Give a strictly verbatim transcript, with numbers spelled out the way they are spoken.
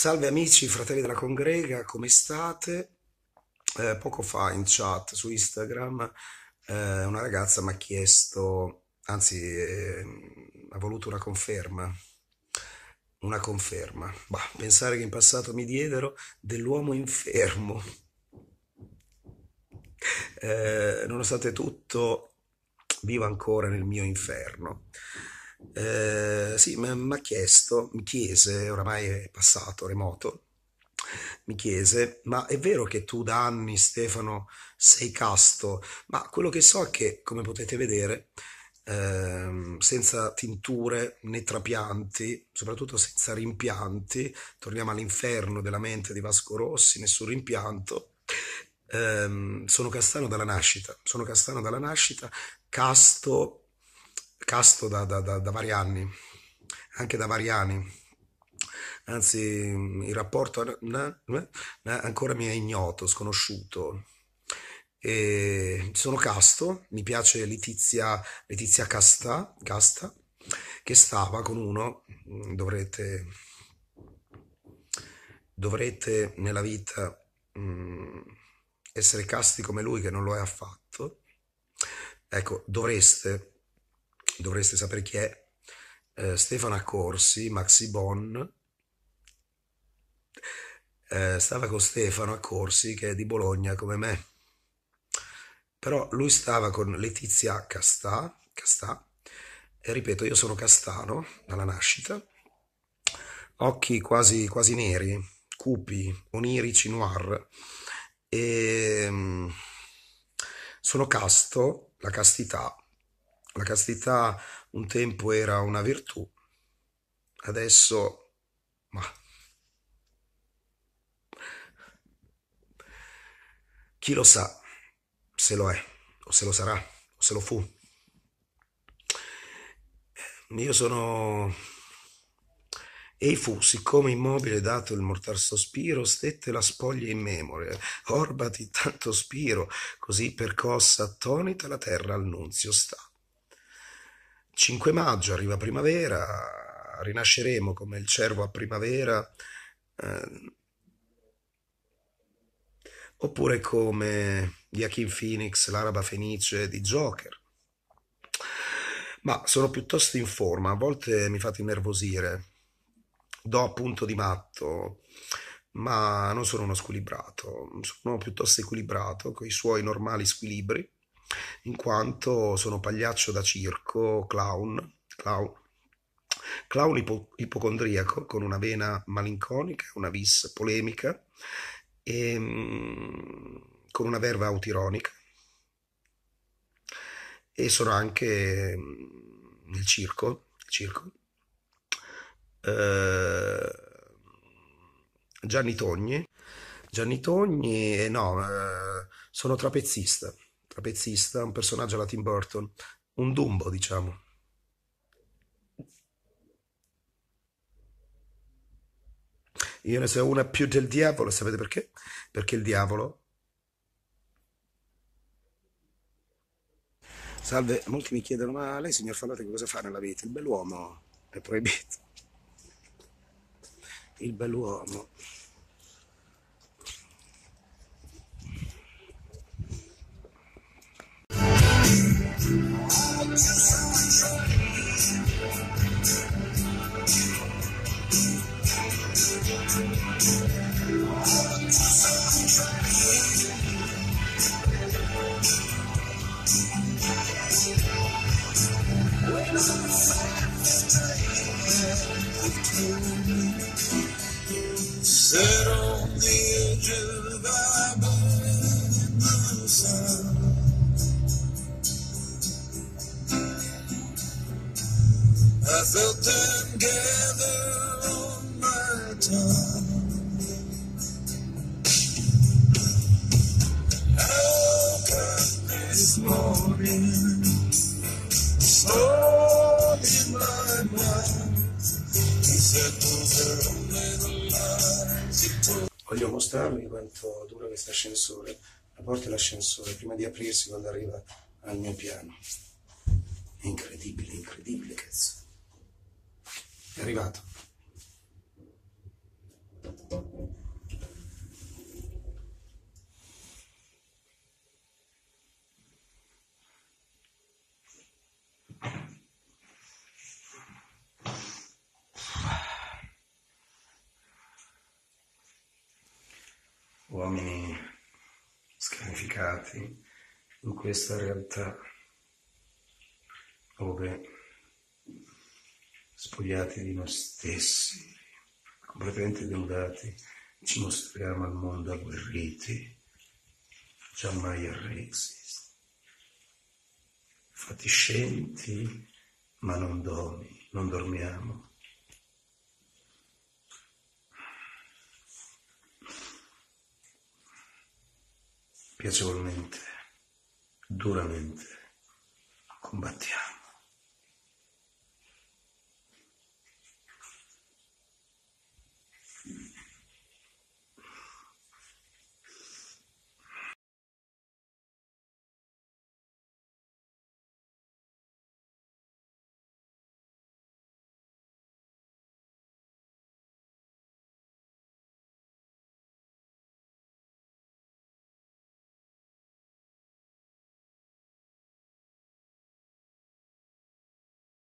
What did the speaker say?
Salve amici, fratelli della congrega, come state? Eh, poco fa in chat su Instagram eh, una ragazza mi ha chiesto, anzi eh, ha voluto una conferma, una conferma. Bah, pensare che in passato mi diedero dell'uomo infermo. Eh, nonostante tutto, vivo ancora nel mio inferno. Eh, sì, mi ha chiesto, mi chiese, oramai è passato, remoto, mi chiese, ma è vero che tu da anni, Stefano, sei casto? Ma quello che so è che, come potete vedere, ehm, senza tinture né trapianti, soprattutto senza rimpianti, torniamo all'inferno della mente di Vasco Rossi, nessun rimpianto. Ehm, sono castano dalla nascita, sono castano dalla nascita, casto, casto da, da- da- da vari anni, anche da vari anni. Anzi, il rapporto na- na- na- ancora mi è ignoto, sconosciuto. E sono casto, mi piace Letizia, Letizia Casta, Casta, che stava con uno, mm, dovrete, dovrete nella vita mm, essere casti come lui, che non lo è affatto. Ecco, dovreste, dovreste sapere chi è. Eh, Stefano Accorsi, Maxi Bon, eh, stava con Stefano Accorsi, che è di Bologna come me. Però lui stava con Letizia Castà, Castà, e ripeto, io sono castano dalla nascita, occhi quasi, quasi neri, cupi, onirici, noir, e mm, sono casto, la castità. La castità un tempo era una virtù, adesso, ma chi lo sa se lo è, o se lo sarà, o se lo fu. Io sono... Ei fu, siccome immobile dato il mortal sospiro, stette la spoglia in memoria. Orbati tanto spiro, così percossa attonita la terra al nunzio sta. cinque maggio arriva primavera, rinasceremo come il cervo a primavera, eh, oppure come Joaquin Phoenix, l'araba fenice di Joker. Ma sono piuttosto in forma, a volte mi fate innervosire, do appunto di matto, ma non sono uno squilibrato, sono piuttosto equilibrato, con i suoi normali squilibri, in quanto sono pagliaccio da circo, clown, clown, clown ipo- ipocondriaco, con una vena malinconica, una vis polemica, e mm, con una verva autironica, e sono anche mm, nel circo, circo. Eh, Gianni Togni. Gianni Togni, eh, no, eh, sono trapezzista, trapezzista, un personaggio alla Tim Burton, un Dumbo, diciamo. Io ne so una più del diavolo, sapete perché? Perché il diavolo... Salve, molti mi chiedono, ma lei, signor Fallate, che cosa fa nella vita? Il bell'uomo è proibito. Il bell'uomo. Sit on the edge of the burning sun. I felt them gather on my tongue. I woke up this morning, storm in my mind. He said those are little lies he told. Voglio mostrarvi quanto dura questo ascensore, la porta dell'ascensore, prima di aprirsi quando arriva al mio piano. È incredibile, incredibile, cazzo. È arrivato. dimenticati in questa realtà, dove spogliati di noi stessi, completamente denudati, ci mostriamo al mondo agguerriti, giammai arresi, fatiscenti ma non domi, non dormiamo. Piacevolmente, duramente combattiamo.